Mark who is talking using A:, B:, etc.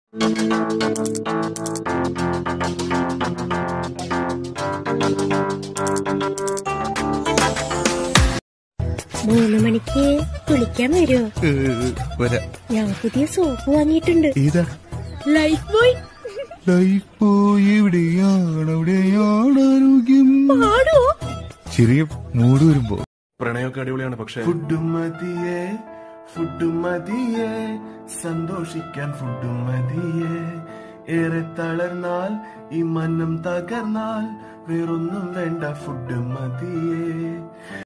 A: 3 മണിക്ക് കുളിക്കാൻ വരുമോ? ഞാൻ പുതിയ സോപ്പ് വാങ്ങിയിട്ടുണ്ട്. Life boy.
B: ലൈഫ് ബോയ് എവിടെയാണ് ആരോഗ്യം?
A: പാടോ?
B: ചെറിയ മൂട് വരുമ്പോ.
C: പ്രണയമൊക്കെ അടിപൊളിയാണ്, പക്ഷെ
D: ഫുഡും മതിയേ സന്തോഷിക്കാൻ ഫുഡും മതിയേ. ഏറെ തളർന്നാൽ ഈ മനം തകർന്നാൽ വേറൊന്നും വേണ്ട, ഫുഡും മതിയേ.